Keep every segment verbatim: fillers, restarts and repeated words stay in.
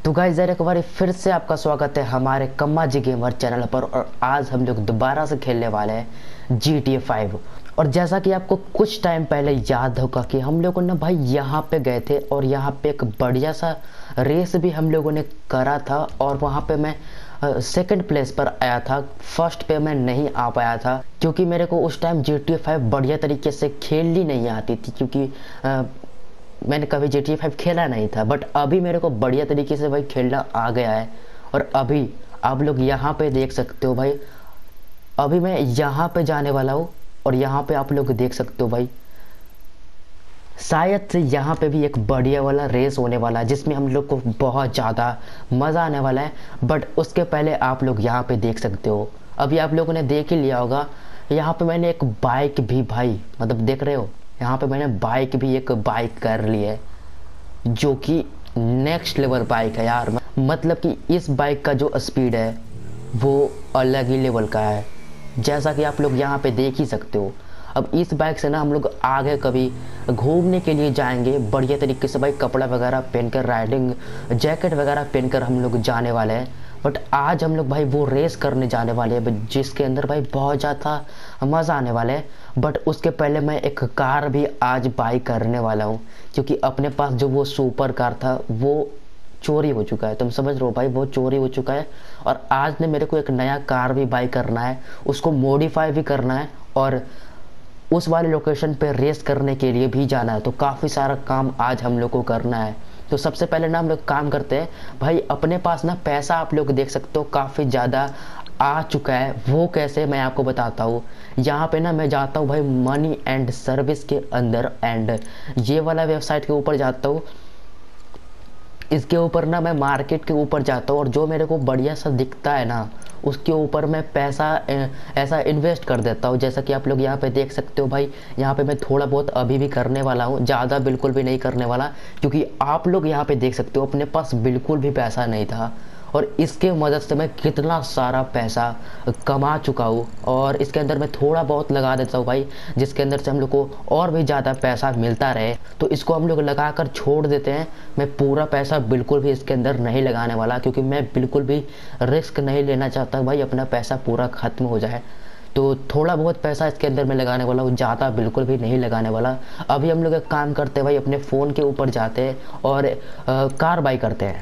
तो गाइस यार एक बार फिर से आपका स्वागत है हमारे कम्मा जी गेमर चैनल पर। और आज हम लोग दोबारा से खेलने वाले हैं जी टी ए फाइव। और जैसा कि आपको कुछ टाइम पहले याद होगा कि हम लोगों ने भाई यहाँ पे गए थे और यहाँ पे एक बढ़िया सा रेस भी हम लोगों ने करा था और वहाँ पे मैं सेकंड प्लेस पर आया था। फर्स्ट पे मैं नहीं आ पाया था क्योंकि मेरे को उस time G T A five बढ़िया तरीके से खेलनी नहीं आती थी, क्योंकि आ, मैंने कभी जी टी ए फाइव खेला नहीं था। बट अभी मेरे को बढ़िया तरीके से भाई खेलना आ गया है। और अभी आप लोग यहाँ पे देख सकते हो भाई, अभी मैं यहाँ पे जाने वाला हूँ और यहाँ पे आप लोग देख सकते हो भाई, शायद से यहाँ पे भी एक बढ़िया वाला रेस होने वाला है जिसमें हम लोग को बहुत ज़्यादा मज़ा आने वाला है। बट उसके पहले आप लोग यहाँ पे देख सकते हो, अभी आप लोगों ने देख ही लिया होगा, यहाँ पे मैंने एक बाइक भी भाई मतलब देख रहे हो, यहाँ पे मैंने बाइक भी एक बाइक कर ली है जो कि नेक्स्ट लेवल बाइक है यार। मतलब कि इस बाइक का जो स्पीड है वो अलग ही लेवल का है, जैसा कि आप लोग यहाँ पे देख ही सकते हो। अब इस बाइक से ना हम लोग आगे कभी घूमने के लिए जाएंगे बढ़िया तरीके से भाई, कपड़ा वगैरह पहनकर, राइडिंग जैकेट वगैरह पहनकर हम लोग जाने वाले हैं। बट आज हम लोग भाई वो रेस करने जाने वाले हैं जिसके अंदर भाई बहुत ज़्यादा मज़ा आने वाला है। बट उसके पहले मैं एक कार भी आज बाई करने वाला हूँ, क्योंकि अपने पास जो वो सुपर कार था वो चोरी हो चुका है। तुम समझ रहे हो भाई, वो चोरी हो चुका है। और आज ने मेरे को एक नया कार भी बाई करना है, उसको मॉडिफाई भी करना है और उस वाले लोकेशन पे रेस करने के लिए भी जाना है। तो काफ़ी सारा काम आज हम लोग को करना है। तो सबसे पहले ना हम लोग काम करते हैं भाई, अपने पास ना पैसा आप लोग देख सकते हो काफ़ी ज़्यादा आ चुका है। वो कैसे मैं आपको बताता हूँ। यहाँ पे ना मैं जाता हूँ भाई मनी एंड सर्विस के अंदर, एंड ये वाला वेबसाइट के ऊपर जाता हूँ। इसके ऊपर ना मैं मार्केट के ऊपर जाता हूँ और जो मेरे को बढ़िया सा दिखता है ना उसके ऊपर मैं पैसा ऐसा इन्वेस्ट कर देता हूँ। जैसा कि आप लोग यहाँ पे देख सकते हो भाई, यहाँ पे मैं थोड़ा बहुत अभी भी करने वाला हूँ, ज़्यादा बिल्कुल भी नहीं करने वाला, क्योंकि आप लोग यहाँ पे देख सकते हो अपने पास बिल्कुल भी पैसा नहीं था और इसके मदद से मैं कितना सारा पैसा कमा चुका हूँ। और इसके अंदर मैं थोड़ा बहुत लगा देता हूँ भाई, जिसके अंदर से हम लोग को और भी ज़्यादा पैसा मिलता रहे। तो इसको हम लोग लगा कर छोड़ देते हैं। मैं पूरा पैसा बिल्कुल भी इसके अंदर नहीं लगाने वाला, क्योंकि मैं बिल्कुल भी रिस्क नहीं लेना चाहता भाई अपना पैसा पूरा ख़त्म हो जाए। तो थोड़ा बहुत पैसा इसके अंदर मैं लगाने वाला हूँ, ज़्यादा बिल्कुल भी नहीं लगाने वाला। अभी हम लोग एक काम करते हैं भाई, अपने फ़ोन के ऊपर जाते हैं और आ, कार बाई करते हैं।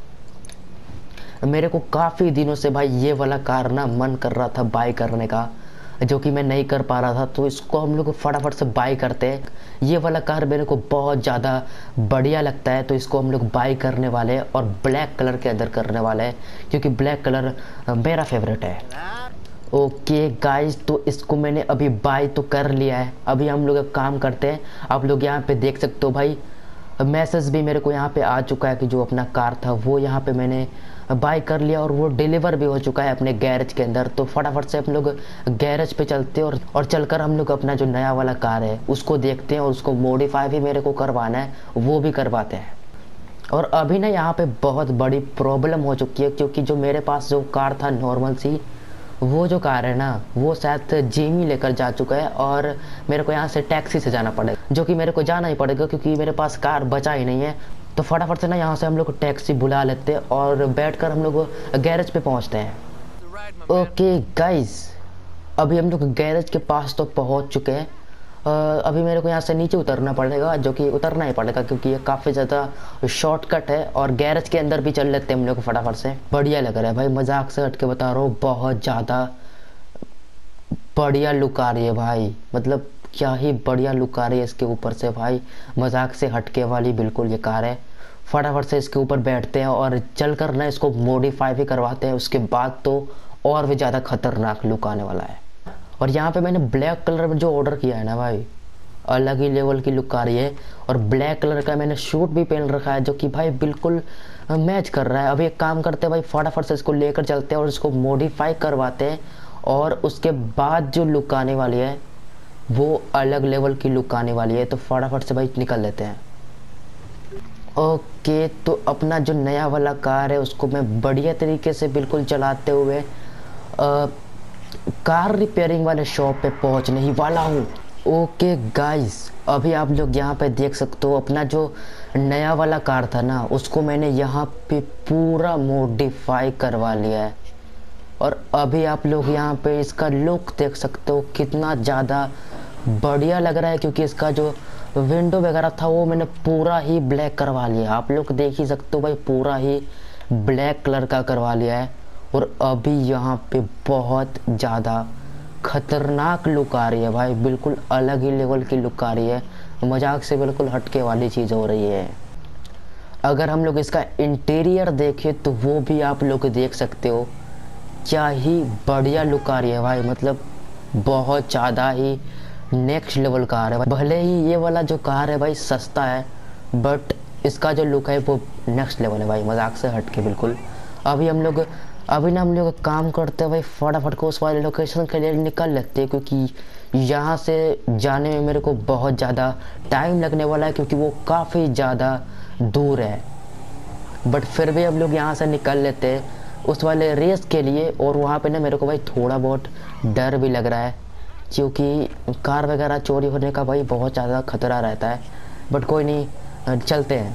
मेरे को काफ़ी दिनों से भाई ये वाला कार ना मन कर रहा था बाई करने का, जो कि मैं नहीं कर पा रहा था। तो इसको हम लोग फटाफट से बाई करते हैं। ये वाला कार मेरे को बहुत ज़्यादा बढ़िया लगता है, तो इसको हम लोग बाई करने वाले हैं और ब्लैक कलर के अंदर करने वाले हैं, क्योंकि ब्लैक कलर मेरा फेवरेट है। ओके गाइस, तो इसको मैंने अभी बाई तो कर लिया है। अभी हम लोग एक काम करते हैं, आप लोग यहाँ पे देख सकते हो भाई, मैसेज भी मेरे को यहाँ पे आ चुका है कि जो अपना कार था वो यहाँ पे मैंने बाय कर लिया और वो डिलीवर भी हो चुका है अपने गैरेज के अंदर। तो फटाफट से हम लोग गैरेज पे चलते हैं और और चलकर हम लोग अपना जो नया वाला कार है उसको देखते हैं और उसको मॉडिफाई भी मेरे को करवाना है, वो भी करवाते हैं। और अभी ना यहाँ पे बहुत बड़ी प्रॉब्लम हो चुकी है, क्योंकि जो मेरे पास जो कार था नॉर्मल सी, वो जो कार है ना वो शायद जिमी लेकर जा चुका है और मेरे को यहाँ से टैक्सी से जाना पड़ेगा, जो कि मेरे को जाना ही पड़ेगा क्योंकि मेरे पास कार बचा ही नहीं है। तो फटाफट से ना यहाँ से हम लोग टैक्सी बुला लेते हैं और बैठकर हम लोग गैरेज पे पहुँचते हैं। ओके गाइस, अभी हम लोग गैरेज के पास तो पहुँच चुके हैं। अभी मेरे को यहाँ से नीचे उतरना पड़ेगा, जो कि उतरना ही पड़ेगा क्योंकि ये काफ़ी ज़्यादा शॉर्टकट है। और गैरेज के अंदर भी चल लेते हैं हम लोग फटाफट से। बढ़िया लग रहा है भाई, मजाक से हट के बता रहा हूँ, बहुत ज़्यादा बढ़िया लुक आ रही है भाई। मतलब क्या ही बढ़िया लुक आ रही है इसके ऊपर से भाई, मजाक से हटके वाली बिल्कुल ये कार है। फटाफट से इसके ऊपर बैठते हैं और चल कर ना इसको मॉडिफाई भी करवाते हैं, उसके बाद तो और भी ज़्यादा खतरनाक लुक आने वाला है। और यहाँ पे मैंने ब्लैक कलर में जो ऑर्डर किया है ना भाई, अलग ही लेवल की लुक आ रही है। और ब्लैक कलर का मैंने शूट भी पहन रखा है, जो कि भाई बिल्कुल मैच कर रहा है। अभी एक काम करते हैं भाई, फटाफट से इसको लेकर चलते हैं और इसको मॉडिफाई करवाते हैं, और उसके बाद जो लुक आने वाली है वो अलग लेवल की लुक आने वाली है। तो फटाफट से भाई निकल लेते हैं। ओके, तो अपना जो नया वाला कार है उसको मैं बढ़िया तरीके से बिल्कुल चलाते हुए आ, कार रिपेयरिंग वाले शॉप पे पहुंचने ही वाला हूँ। ओके गाइस, अभी आप लोग यहाँ पे देख सकते हो अपना जो नया वाला कार था ना, उसको मैंने यहाँ पे पूरा मॉडिफाई करवा लिया है। और अभी आप लोग यहाँ पे इसका लुक देख सकते हो, कितना ज़्यादा बढ़िया लग रहा है। क्योंकि इसका जो विंडो वगैरह था वो मैंने पूरा ही ब्लैक करवा लिया। आप लोग देख ही सकते हो भाई, पूरा ही ब्लैक कलर का करवा लिया है। और अभी यहाँ पे बहुत ज़्यादा खतरनाक लुक आ रही है भाई, बिल्कुल अलग ही लेवल की लुक आ रही है। मजाक से बिल्कुल हटके वाली चीज़ हो रही है। अगर हम लोग इसका इंटीरियर देखें तो वो भी आप लोग देख सकते हो, क्या ही बढ़िया लुक आ रही है भाई। मतलब बहुत ज़्यादा ही नेक्स्ट लेवल कार है भाई। भले ही ये वाला जो कार है भाई सस्ता है, बट इसका जो लुक है वो नेक्स्ट लेवल है भाई, मजाक से हट के बिल्कुल। अभी हम लोग अभी ना हम लोग काम करते हैं भाई, फटाफट को उस वाले लोकेशन के लिए निकल लेते हैं। क्योंकि यहाँ से जाने में मेरे को बहुत ज़्यादा टाइम लगने वाला है, क्योंकि वो काफ़ी ज़्यादा दूर है। बट फिर भी हम लोग यहाँ से निकल लेते हैं उस वाले रेस के लिए। और वहाँ पे ना मेरे को भाई थोड़ा बहुत डर भी लग रहा है, क्योंकि कार वगैरह चोरी होने का भाई बहुत ज़्यादा खतरा रहता है। बट कोई नहीं, चलते हैं।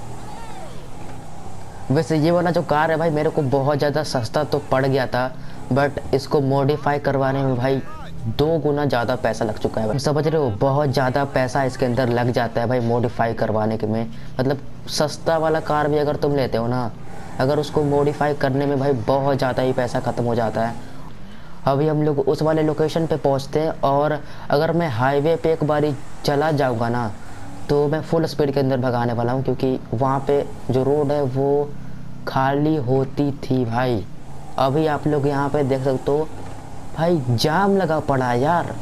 वैसे ये वाला जो कार है भाई मेरे को बहुत ज़्यादा सस्ता तो पड़ गया था, बट इसको मॉडिफाई करवाने में भाई दो गुना ज़्यादा पैसा लग चुका है भाई। समझ रहे हो, बहुत ज़्यादा पैसा इसके अंदर लग जाता है भाई मॉडिफाई करवाने के में। मतलब सस्ता वाला कार भी अगर तुम लेते हो ना, अगर उसको मॉडिफाई करने में भाई बहुत ज़्यादा ही पैसा ख़त्म हो जाता है। अभी हम लोग उस वाले लोकेशन पे पहुंचते हैं। और अगर मैं हाईवे पे एक बारी चला जाऊंगा ना, तो मैं फुल स्पीड के अंदर भगाने वाला हूं। क्योंकि वहाँ पे जो रोड है वो खाली होती थी भाई। अभी आप लोग यहाँ पे देख सकते हो भाई, जाम लगा पड़ा है यार,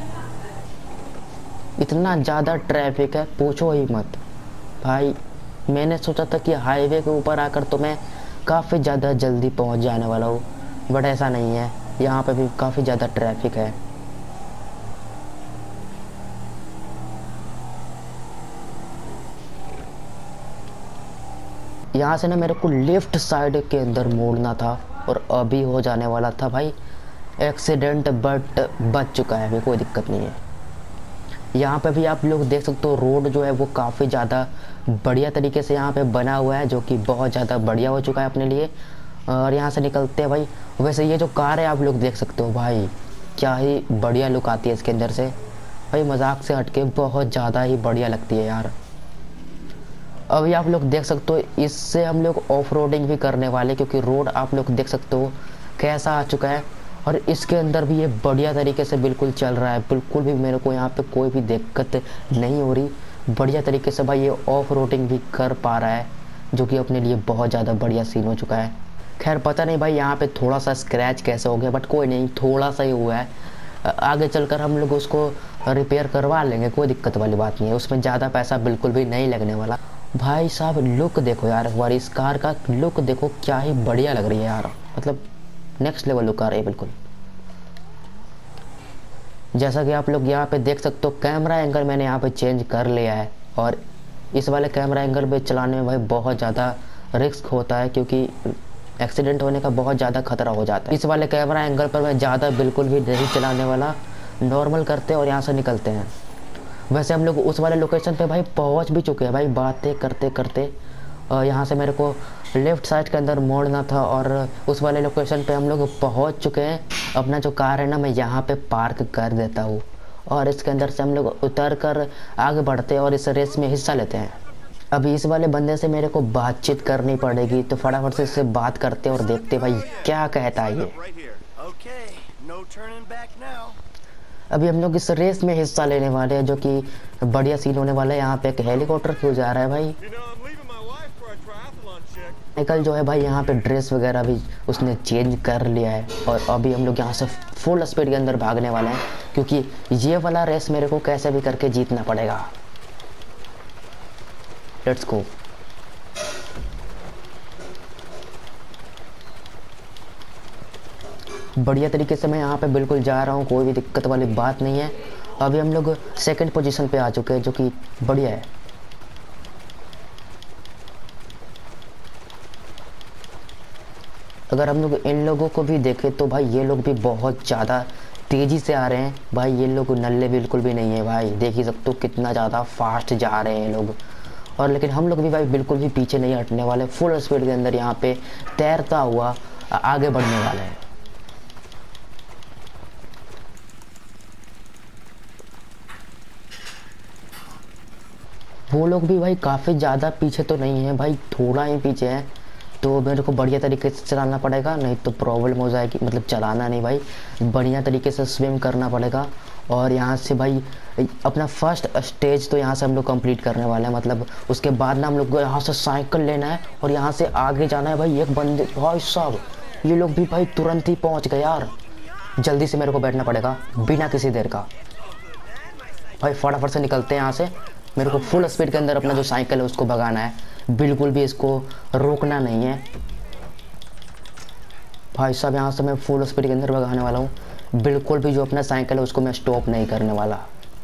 इतना ज़्यादा ट्रैफिक है पूछो ही मत भाई। मैंने सोचा था कि हाईवे के ऊपर आकर तो मैं काफ़ी ज़्यादा जल्दी पहुँच जाने वाला हूँ, बट ऐसा नहीं है, यहाँ पे भी काफ़ी ज़्यादा ट्रैफिक है। यहाँ से ना मेरे को लेफ्ट साइड के अंदर मोड़ना था, और अभी हो जाने वाला था भाई एक्सीडेंट, बट बच चुका है अभी, कोई दिक्कत नहीं है। यहाँ पे भी आप लोग देख सकते हो रोड जो है वो काफ़ी ज़्यादा बढ़िया तरीके से यहाँ पे बना हुआ है, जो कि बहुत ज़्यादा बढ़िया हो चुका है अपने लिए। और यहाँ से निकलते हैं भाई। वैसे ये जो कार है आप लोग देख सकते हो भाई, क्या ही बढ़िया लुक आती है इसके अंदर से भाई, मजाक से हटके बहुत ज़्यादा ही बढ़िया लगती है यार। अभी आप लोग देख सकते हो इससे हम लोग ऑफ रोडिंग भी करने वाले, क्योंकि रोड आप लोग देख सकते हो कैसा आ चुका है। और इसके अंदर भी ये बढ़िया तरीके से बिल्कुल चल रहा है, बिल्कुल भी मेरे को यहाँ पे कोई भी दिक्कत नहीं हो रही। बढ़िया तरीके से भाई ये ऑफ रोडिंग भी कर पा रहा है, जो कि अपने लिए बहुत ज़्यादा बढ़िया सीन हो चुका है। खैर पता नहीं भाई यहाँ पे थोड़ा सा स्क्रैच कैसे हो गया, बट कोई नहीं, थोड़ा सा ही हुआ है। आगे चलकर हम लोग उसको रिपेयर करवा लेंगे, कोई दिक्कत वाली बात नहीं है, उसमें ज़्यादा पैसा बिल्कुल भी नहीं लगने वाला। भाई साहब लुक देखो यार, हमारी इस कार का लुक देखो, क्या ही बढ़िया लग रही है यार। मतलब नेक्स्ट लेवल लुक आ रही है बिल्कुल। जैसा कि आप लोग यहाँ पे देख सकते हो, कैमरा एंगल मैंने यहाँ पे चेंज कर लिया है। और इस वाले कैमरा एंगल पे चलाने में भाई बहुत ज़्यादा रिस्क होता है, क्योंकि एक्सीडेंट होने का बहुत ज़्यादा खतरा हो जाता है। इस वाले कैमरा एंगल पर मैं ज़्यादा बिल्कुल भी नहीं चलाने वाला, नॉर्मल करते हैं और यहाँ से निकलते हैं। वैसे हम लोग उस वाले लोकेशन पे भाई पहुँच भी चुके हैं भाई, बातें करते करते। और यहाँ से मेरे को लेफ़्ट साइड के अंदर मोड़ना था, और उस वाले लोकेशन पे हम लोग पहुँच चुके हैं। अपना जो कार है ना मैं यहाँ पे पार्क कर देता हूँ, और इसके अंदर से हम लोग उतर कर आगे बढ़ते हैं और इस रेस में हिस्सा लेते हैं। अभी इस वाले बंदे से मेरे को बातचीत करनी पड़ेगी, तो फटाफट से इससे बात करते और देखते भाई क्या कहता है ये। अभी हम लोग इस रेस में हिस्सा लेने वाले हैं, जो कि बढ़िया सीन होने वाला है। यहाँ पे एक हेलीकॉप्टर क्यों जा रहा है भाई। निकल जो है भाई यहाँ पे ड्रेस वगैरह भी उसने चेंज कर लिया है, और अभी हम लोग यहाँ से फुल स्पीड के अंदर भागने वाले हैं, क्योंकि ये वाला रेस मेरे को कैसे भी करके जीतना पड़ेगा। Let's go. बढ़िया तरीके से मैं यहाँ पे बिल्कुल जा रहा हूँ, कोई भी दिक्कत वाली बात नहीं है। अभी हम लोग सेकंड पोजीशन पे आ चुके हैं, जो कि बढ़िया है। अगर हम लोग इन लोगों को भी देखें तो भाई ये लोग भी बहुत ज़्यादा तेज़ी से आ रहे हैं भाई। ये लोग नल्ले बिल्कुल भी नहीं है भाई, देख ही सकते हो कितना ज़्यादा फास्ट जा रहे हैं लोग। और लेकिन हम लोग भी भाई बिल्कुल भी पीछे नहीं हटने वाले, फुल स्पीड के अंदर यहाँ पे तैरता हुआ आगे बढ़ने वाले हैं। वो लोग भी भाई काफ़ी ज़्यादा पीछे तो नहीं है भाई, थोड़ा ही पीछे है, तो मेरे को बढ़िया तरीके से चलाना पड़ेगा, नहीं तो प्रॉब्लम हो जाएगी। मतलब चलाना नहीं भाई, बढ़िया तरीके से स्विम करना पड़ेगा। और यहाँ से भाई अपना फर्स्ट स्टेज तो यहाँ से हम लोग कंप्लीट करने वाले हैं। मतलब उसके बाद ना हम लोग को यहाँ से साइकिल लेना है और यहाँ से आगे जाना है भाई। एक बंदे भाई साहब, ये लोग भी भाई तुरंत ही पहुँच गए यार। जल्दी से मेरे को बैठना पड़ेगा बिना किसी देर का भाई, फटाफट से निकलते हैं यहाँ से। मेरे को फुल स्पीड के अंदर अपना जो साइकिल है उसको भगाना है, बिल्कुल भी इसको रोकना नहीं है भाई साहब। यहाँ से मैं फुल स्पीड के अंदर भगाने वाला हूँ, बिल्कुल भी जो अपना साइकिल है उसको मैं स्टॉप नहीं करने वाला।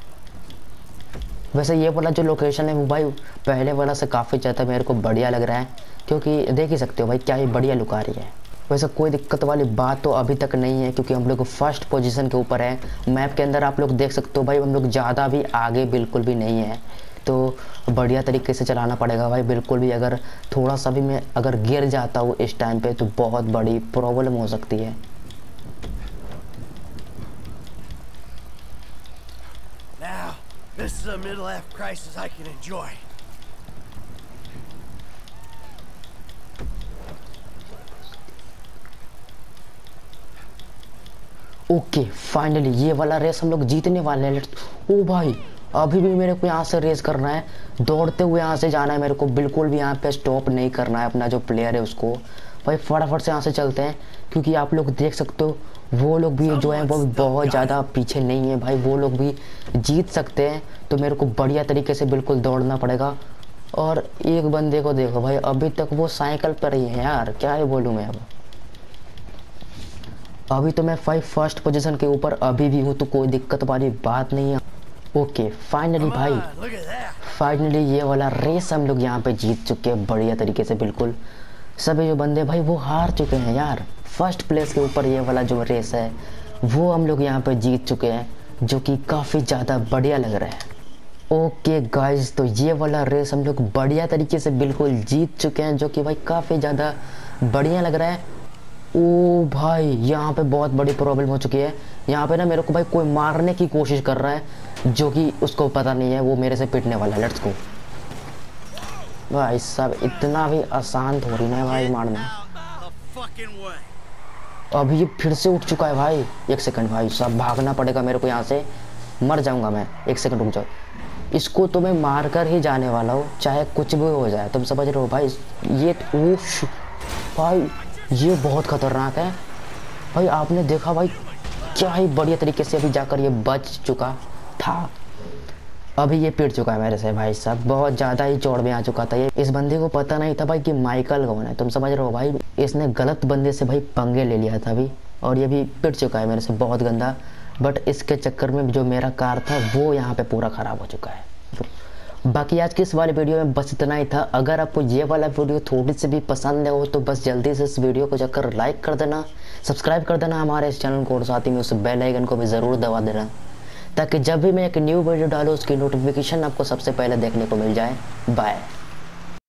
वैसे ये वाला जो लोकेशन है वो भाई पहले वाला से काफ़ी ज़्यादा मेरे को बढ़िया लग रहा है, क्योंकि देख ही सकते हो भाई क्या ही बढ़िया लुक आ रही है। वैसे कोई दिक्कत वाली बात तो अभी तक नहीं है, क्योंकि हम लोग फर्स्ट पोजीशन के ऊपर है मैप के अंदर। आप लोग देख सकते हो भाई हम लोग ज़्यादा भी आगे बिल्कुल भी नहीं है, तो बढ़िया तरीके से चलाना पड़ेगा भाई। बिल्कुल भी अगर थोड़ा सा भी मैं अगर गिर जाता हूँ इस टाइम पे तो बहुत बड़ी प्रॉब्लम हो सकती है। Now, this is a middle-life crisis I can enjoy. Okay finally ये वाला रेस हम लोग जीतने वाले हैं। ओ भाई अभी भी मेरे को यहाँ से रेस करना है, दौड़ते हुए यहाँ से जाना है मेरे को, बिल्कुल भी यहाँ पे स्टॉप नहीं करना है अपना जो प्लेयर है उसको। भाई फटाफट से यहाँ से चलते हैं, क्योंकि आप लोग देख सकते हो वो लोग भी जो है वो भी बहुत ज़्यादा पीछे नहीं है भाई, वो लोग भी जीत सकते हैं। तो मेरे को बढ़िया तरीके से बिल्कुल दौड़ना पड़ेगा। और एक बंदे को देखो भाई अभी तक वो साइकिल पर ही है यार, क्या ही बोलूँ मैं। अब अभी तो मैं फाइव फर्स्ट पोजीशन के ऊपर अभी भी हूँ, तो कोई दिक्कत वाली बात नहीं है। ओके फाइनली भाई फाइनली ये वाला रेस हम लोग यहाँ पे जीत चुके हैं बढ़िया तरीके से। बिल्कुल सभी जो बंदे भाई वो हार चुके हैं यार। फर्स्ट प्लेस के ऊपर ये वाला जो रेस है वो हम लोग यहाँ पे जीत चुके हैं, जो कि काफ़ी ज़्यादा बढ़िया लग रहा है। ओके गाइस, तो ये वाला रेस हम लोग बढ़िया तरीके से बिल्कुल जीत चुके हैं, जो कि भाई काफ़ी ज़्यादा बढ़िया लग रहा है। ओ भाई यहाँ पे बहुत बड़ी प्रॉब्लम हो चुकी है। यहाँ पे ना मेरे को भाई कोई मारने की कोशिश कर रहा है, जो कि उसको पता नहीं है वो मेरे से पिटने वाला है। लेट्स गो भाई साहब, इतना भी आसान थोड़ी ना है भाई मारना। अभी ये फिर से उठ चुका है भाई। एक सेकंड भाई साहब, भागना पड़ेगा मेरे को यहाँ से, मर जाऊंगा मैं। एक सेकंड रुक जाओ, इसको तो मैं मार कर ही जाने वाला हूँ चाहे कुछ भी हो जाए, तुम समझ रहे हो भाई। ये ओह भाई ये बहुत खतरनाक है भाई। आपने देखा भाई क्या ही बढ़िया तरीके से अभी जाकर ये बच चुका था। अभी ये पिट चुका है मेरे से भाई साहब, बहुत ज़्यादा ही चौड़ में आ चुका था ये। इस बंदे को पता नहीं था भाई कि माइकल कौन है, तुम समझ रहे हो भाई। इसने गलत बंदे से भाई पंगे ले लिया था अभी, और ये भी पिट चुका है मेरे से बहुत गंदा। बट इसके चक्कर में जो मेरा कार था वो यहाँ पे पूरा ख़राब हो चुका है। बाकी आज की इस वाले वीडियो में बस इतना ही था। अगर आपको ये वाला वीडियो थोड़ी सी भी पसंद है हो तो बस जल्दी से इस वीडियो को जाकर लाइक कर देना, सब्सक्राइब कर देना हमारे इस चैनल को, और साथ ही में उस बेल आइकन को भी ज़रूर दबा देना, ताकि जब भी मैं एक न्यू वीडियो डालूँ उसकी नोटिफिकेशन आपको सबसे पहले देखने को मिल जाए। बाय।